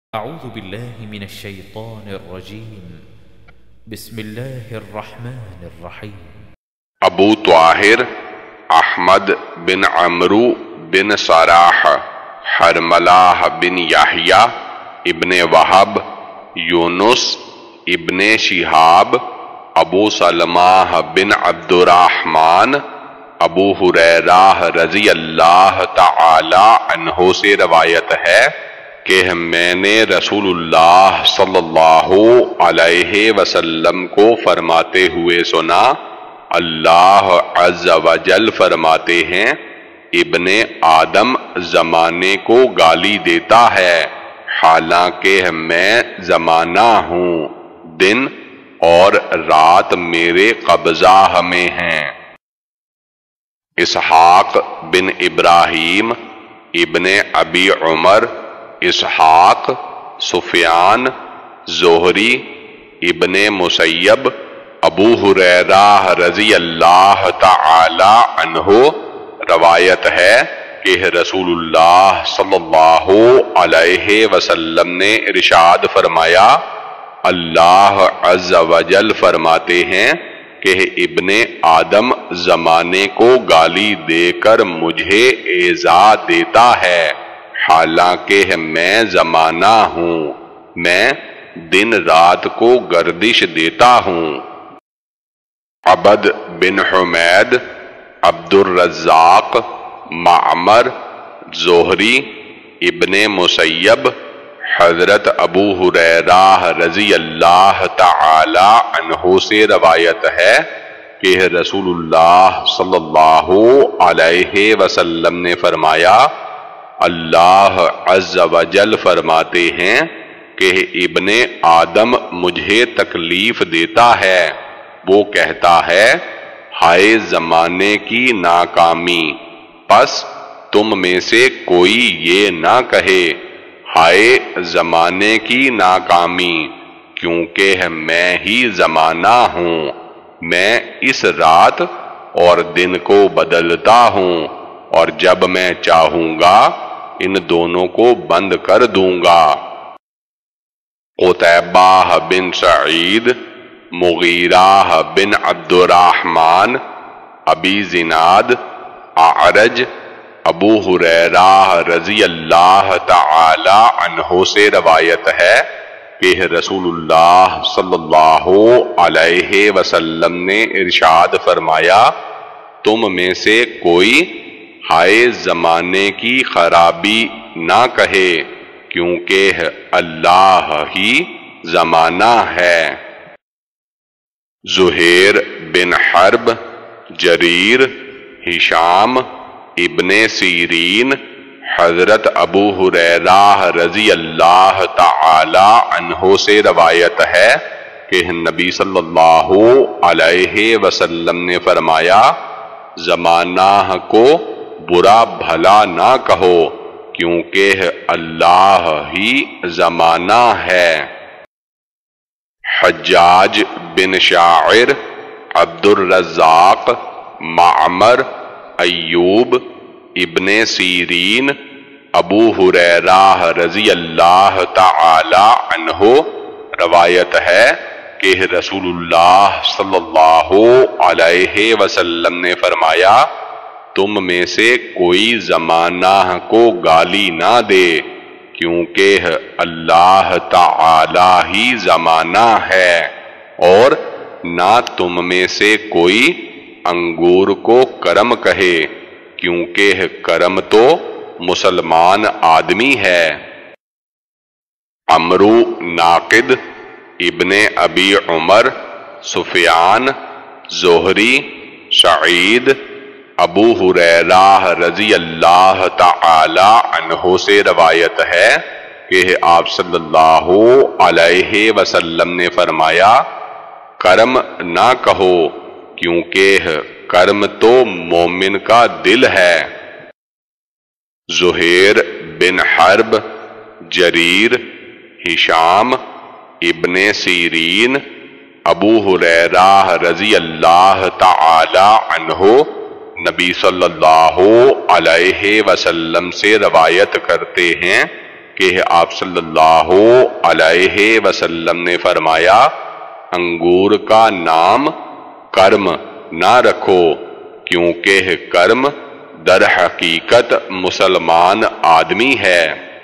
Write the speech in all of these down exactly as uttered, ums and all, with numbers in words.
أعوذ بالله من الشيطان الرجيم بسم الله الرحمن الرحيم ابو طاہر احمد بن عمرو بن صراح حرملہ بن یحییٰ ابن وہب یونس ابن شہاب ابو سلمہ بن عبد الرحمن ابو ہریرہ رضی اللہ تعالی عنہ سے روایت ہے کہ میں نے رسول اللہ صلی اللہ علیہ وسلم کو فرماتے ہوئے سنا، اللہ عز و جل فرماتے ہیں، ابن آدم زمانے کو گالی دیتا ہے حالانکہ میں زمانہ ہوں، دن اور رات میرے قبضہ میں ہیں۔ اسحاق بن ابراہیم ابن ابی عمر اسحاق سفیان زہری ابن مسیب ابو ہریرہ رضی اللہ تعالی عنہ روایت ہے کہ رسول اللہ صلی اللہ علیہ وسلم نے ارشاد فرمایا، اللہ عز و جل فرماتے ہیں کہ ابن آدم زمانے کو گالی دے کر مجھے ایذا دیتا ہے حالانکہ میں زمانہ ہوں، میں دن رات کو گردش دیتا ہوں۔ عبد بن حمید عبد الرزاق معمر زہری ابن مسیب حضرت ابو ہریرہ رضی اللہ تعالی عنہ سے روایت ہے کہ رسول اللہ صلی اللہ علیہ وسلم نے فرمایا، اللہ عز و جل فرماتے ہیں کہ ابن آدم مجھے تکلیف دیتا ہے، وہ کہتا ہے، ہائے زمانے کی ناکامی، پس تم میں سے کوئی یہ نہ کہے ہائے زمانے کی ناکامی، کیونکہ میں ہی زمانہ ہوں، میں اس رات اور دن کو بدلتا ہوں، اور جب میں چاہوں گا ان دونوں کو بند کر دوں گا۔ قتیبہ بن سعید مغیرہ بن عبد الرحمن ابی زناد اعرج ابو ہریرہ رضی اللہ تعالی عنہ سے روایت ہے کہ رسول اللہ صلی اللہ علیہ وسلم نے ارشاد فرمایا، تم میں سے کوئی ہائے زمانے کی خرابی نہ کہے کیونکہ اللہ ہی زمانہ ہے۔ زہیر بن حرب جریر ہشام ابن سیرین حضرت ابو ہریرہ رضی اللہ تعالی عنہ سے روایت ہے کہ نبی صلی اللہ علیہ وسلم نے فرمایا، زمانہ کو برا بھلا نہ کہو کیونکہ اللہ ہی زمانہ ہے۔ حجاج بن شاعر عبد الرزاق معمر ایوب ابن سیرین ابو ہریرہ رضی اللہ تعالی عنہ روایت ہے کہ رسول اللہ صلی اللہ علیہ وسلم نے فرمایا، تم میں سے کوئی زمانہ کو گالی نہ دے کیونکہ اللہ تعالی ہی زمانہ ہے، اور نہ تم میں سے کوئی انگور کو کرم کہے کیونکہ کرم تو مسلمان آدمی ہے۔ عمرو ناقد ابن ابی عمر سفیان زہری سعید ابو ہریرہ رضی اللہ تعالی عنہ سے روایت ہے کہ آپ صلی اللہ علیہ وسلم نے فرمایا، کرم نہ کہو کیونکہ کرم تو مومن کا دل ہے۔ زہیر بن حرب جریر ہشام ابن سیرین ابو ہریرہ رضی اللہ تعالی عنہ نبی صلی اللہ علیہ وسلم سے روایت کرتے ہیں کہ آپ صلی اللہ علیہ وسلم نے فرمایا انگور کا نام کرم نہ رکھو، کیونکہ کرم در حقیقت مسلمان آدمی ہے۔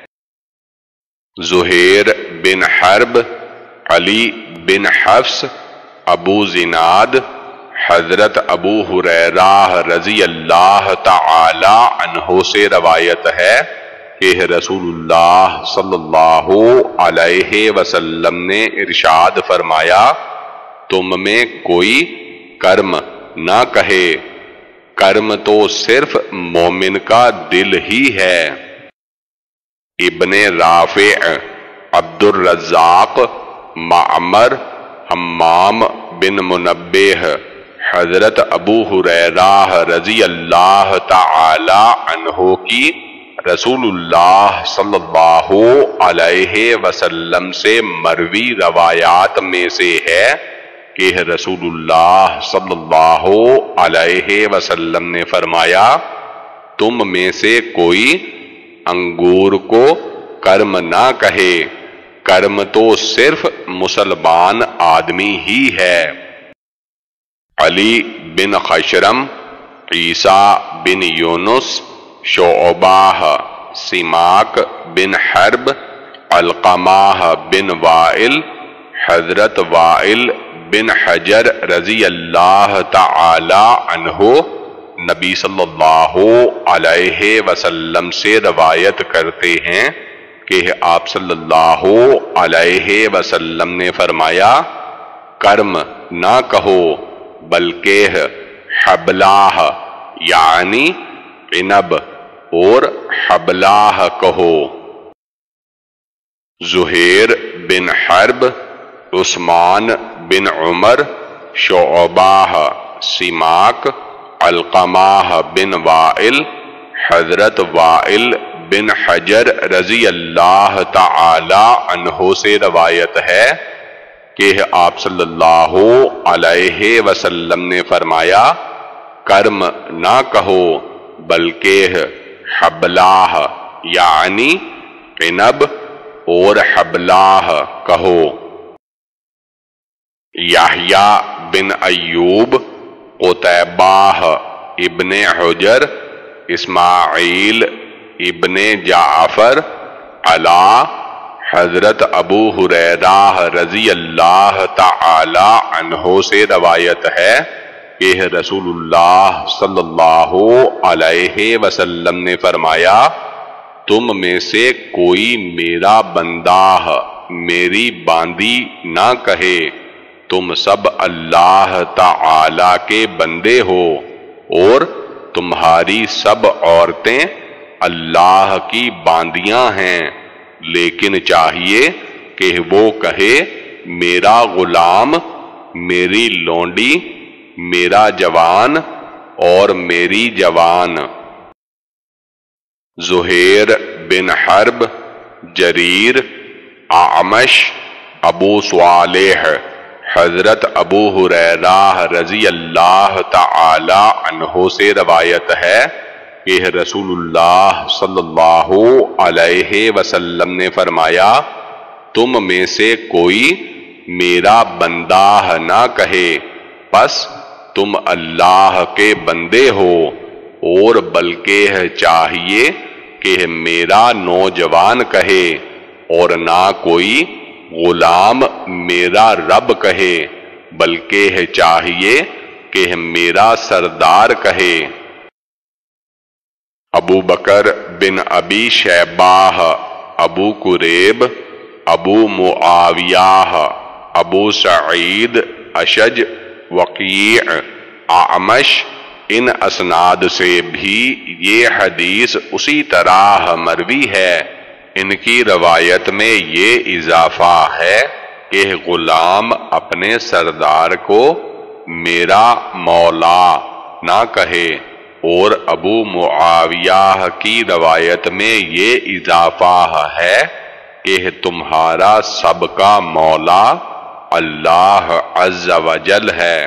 زہیر بن حرب، علی بن حفص، ابو زناد، حضرت ابو ہریرہ رضی اللہ تعالی عنہ سے روایت ہے کہ رسول اللہ صلی اللہ علیہ وسلم نے ارشاد فرمایا تم میں کوئی کرم نہ کہے، کرم تو صرف مومن کا دل ہی ہے۔ ابن رافع، عبد الرزاق، معمر، حمام بن منبہ، حضرت ابو ہریرہ رضی اللہ تعالی عنہ کی رسول اللہ صلی اللہ علیہ وسلم سے مروی روایات میں سے ہے کہ رسول اللہ صلی اللہ علیہ وسلم نے فرمایا تم میں سے کوئی انگور کو کرم نہ کہے، کرم تو صرف مسلمان آدمی ہی ہے۔ علی بن خشرم، عیسیٰ بن یونس، شعبہ، سماک بن حرب، علقمہ بن وائل، حضرت وائل بن حجر رضی اللہ تعالی عنہ نبی صلی اللہ علیہ وسلم سے روایت کرتے ہیں کہ آپ صلی اللہ علیہ وسلم نے فرمایا کرم نہ کہو بلکہ حبلاہ یعنی عنب اور حبلاہ کہو۔ زہیر بن حرب، عثمان بن عمر، شعبہ، سماک، علقمہ بن وائل، حضرت وائل بن حجر رضی اللہ تعالی عنہ سے روایت ہے کہ آپ صلی اللہ علیہ وسلم نے فرمایا کرم نہ کہو بلکہ حبلاہ یعنی عنب اور حبلاہ کہو۔ یحییٰ بن ایوب، قتیبہ ابن حجر، اسماعیل ابن جعفر، علا، حضرت ابو ہریرہ رضی اللہ تعالی عنہ سے روایت ہے کہ رسول اللہ صلی اللہ علیہ وسلم نے فرمایا تم میں سے کوئی میرا بندہ میری باندی نہ کہے، تم سب اللہ تعالی کے بندے ہو اور تمہاری سب عورتیں اللہ کی باندیاں ہیں، لیکن چاہیے کہ وہ کہے میرا غلام، میری لونڈی، میرا جوان اور میری جوان۔ زہیر بن حرب، جریر، اعمش، ابو صالح، حضرت ابو ہریرہ رضی اللہ تعالی عنہ سے روایت ہے کہ رسول اللہ صلی اللہ علیہ وسلم نے فرمایا تم میں سے کوئی میرا بندہ نہ کہے، پس تم اللہ کے بندے ہو، اور بلکہ چاہیے کہ میرا نوجوان کہے، اور نہ کوئی غلام میرا رب کہے، بلکہ چاہیے کہ میرا سردار کہے۔ ابو بکر بن ابی شیبہ، ابو قریب، ابو معاویہ، ابو سعید اشج، وقیع، اعمش، ان اسناد سے بھی یہ حدیث اسی طرح مروی ہے۔ ان کی روایت میں یہ اضافہ ہے کہ غلام اپنے سردار کو میرا مولا نہ کہے، اور ابو معاویہ کی روایت میں یہ اضافہ ہے کہ تمہارا سب کا مولا اللہ عز و جل ہے۔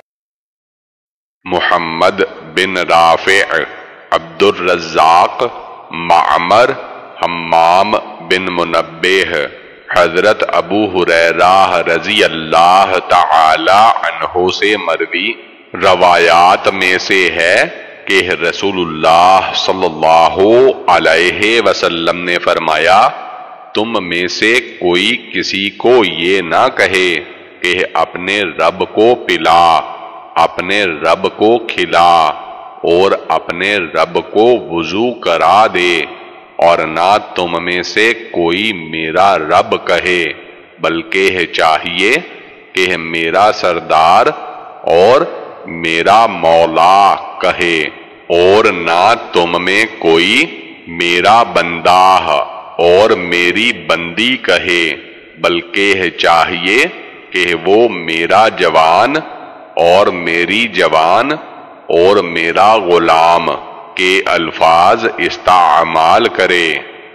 محمد بن رافع، عبد الرزاق، معمر، حمام بن منبہ حضرت ابو ہریرہ رضی اللہ تعالی عنہ سے مروی روایات میں سے ہے کہ رسول اللہ صلی اللہ علیہ وسلم نے فرمایا، تم میں سے کوئی کسی کو یہ نہ کہے کہ اپنے رب کو پلا، اپنے رب کو کھلا اور اپنے رب کو وضو کرا دے، اور نہ تم میں سے کوئی میرا رب کہے، بلکہ چاہیے کہ میرا سردار اور میرا مولا کہے، اور نہ تم میں کوئی میرا بندہ اور میری بندی کہے، بلکہ چاہیے کہ وہ میرا جوان اور میری جوان اور میرا غلام کے الفاظ استعمال کرے۔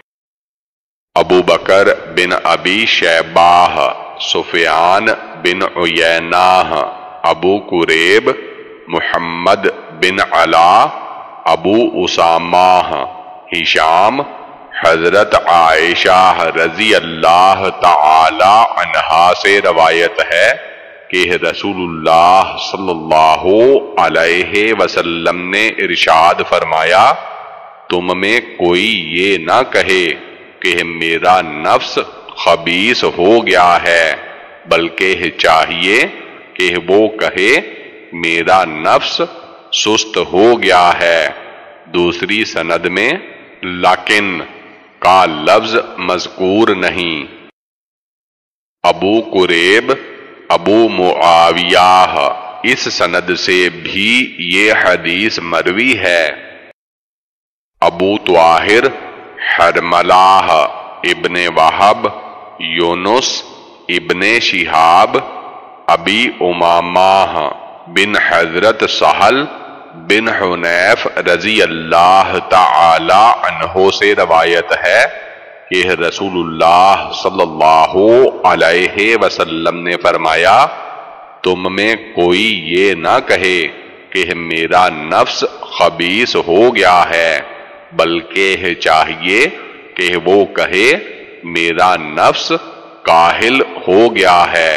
ابو بکر بن ابی شیبہ، سفیان بن عیینہ، ابو قریب، محمد بن علا، ابو اسامہ، ہشام، حضرت عائشہ رضی اللہ تعالی عنہا سے روایت ہے کہ رسول اللہ صلی اللہ علیہ وسلم نے ارشاد فرمایا، تم میں کوئی یہ نہ کہے کہ میرا نفس خبیث ہو گیا ہے، بلکہ چاہیے کہ وہ کہے میرا نفس سست ہو گیا ہے۔ دوسری سند میں لیکن کا لفظ مذکور نہیں۔ ابو قریب ابو معاویہ، اس سند سے بھی یہ حدیث مروی ہے۔ ابو طاہر حرملہ ابن وہب، یونس ابن شہاب، ابی امامہ بن حضرت سہل بن حنیف رضی اللہ تعالی عنہ سے روایت ہے کہ رسول اللہ صلی اللہ علیہ وسلم نے فرمایا، تم میں کوئی یہ نہ کہے کہ میرا نفس خبیث ہو گیا ہے، بلکہ چاہیے کہ وہ کہے میرا نفس کاہل ہو گیا ہے۔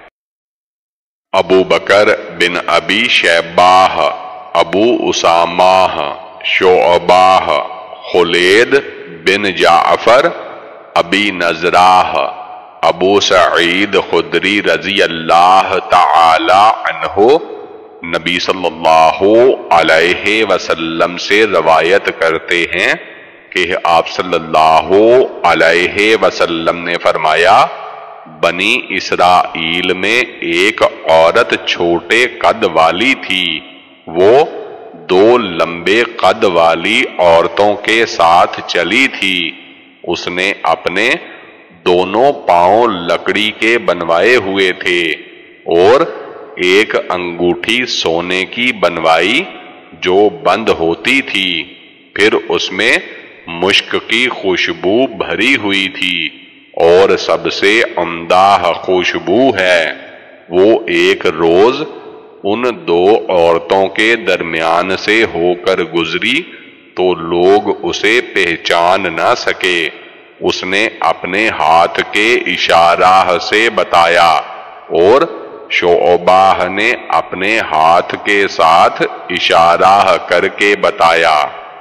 ابو بکر بن ابی شیبہ، ابو اسامہ، شعبہ، خلید بن جعفر، ابی نضرہ، ابو سعید خدری رضی اللہ تعالی عنہ نبی صلی اللہ علیہ وسلم سے روایت کرتے ہیں کہ آپ صلی اللہ علیہ وسلم نے فرمایا، بنی اسرائیل میں ایک عورت چھوٹے قد والی تھی، وہ دو لمبے قد والی عورتوں کے ساتھ چلی تھی، اس نے اپنے دونوں پاؤں لکڑی کے بنوائے ہوئے تھے اور ایک انگوٹھی سونے کی بنوائی جو بند ہوتی تھی، پھر اس میں مشک کی خوشبو بھری ہوئی تھی اور سب سے عمدہ خوشبو ہے۔ وہ ایک روز ان دو عورتوں کے درمیان سے ہو کر گزری تو لوگ اسے پہچان نہ سکے، اس نے اپنے ہاتھ کے اشارہ سے بتایا اور شعبہ نے اپنے ہاتھ کے ساتھ اشارہ کر کے بتایا۔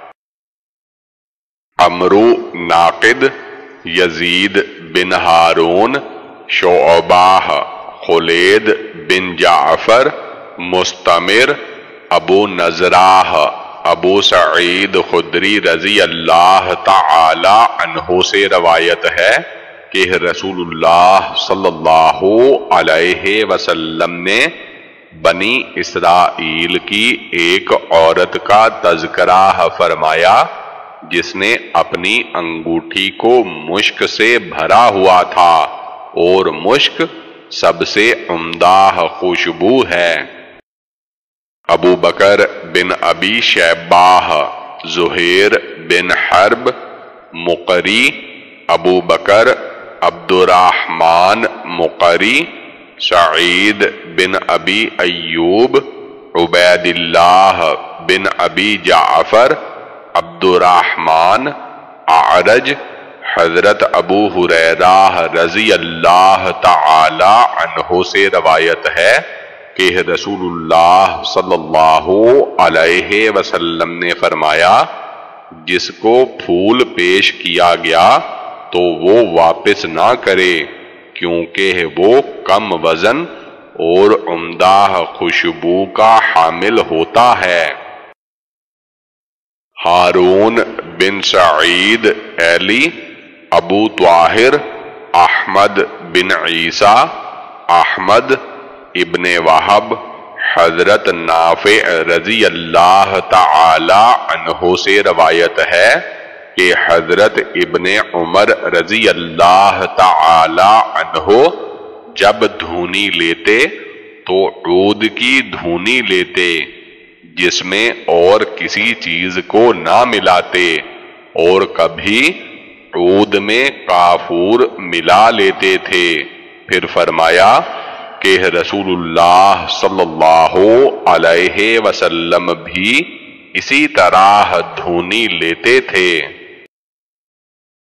عمرو ناقد، یزید بن ہارون، شعبہ، خلید بن جعفر، مستمر، ابو نضرہ، ابو سعید خدری رضی اللہ تعالی عنہ سے روایت ہے کہ رسول اللہ صلی اللہ علیہ وسلم نے بنی اسرائیل کی ایک عورت کا تذکرہ فرمایا جس نے اپنی انگوٹھی کو مشک سے بھرا ہوا تھا، اور مشک سب سے عمدہ خوشبو ہے۔ ابو بکر بن ابی شیبہ، زہیر بن حرب مقری، ابو بکر عبد الرحمن مقری، سعید بن ابی ایوب، عبید اللہ بن ابی جعفر، عبد الرحمن، اعرج، حضرت ابو ہریرہ رضی اللہ تعالی عنہ سے روایت ہے کہ رسول اللہ صلی اللہ علیہ وسلم نے فرمایا، جس کو پھول پیش کیا گیا تو وہ واپس نہ کرے، کیونکہ وہ کم وزن اور عمدہ خوشبو کا حامل ہوتا ہے۔ ہارون بن سعید ایلی، ابو طاہر احمد بن عیسیٰ، احمد ابن وہب، حضرت نافع رضی اللہ تعالی عنہ سے روایت ہے کہ حضرت ابن عمر رضی اللہ تعالی عنہ جب دھونی لیتے تو عود کی دھونی لیتے، جس میں اور کسی چیز کو نہ ملاتے، اور کبھی عود میں کافور ملا لیتے تھے۔ پھر فرمایا کہ رسول اللہ صلی اللہ علیہ وسلم بھی اسی طرح دھونی لیتے تھے۔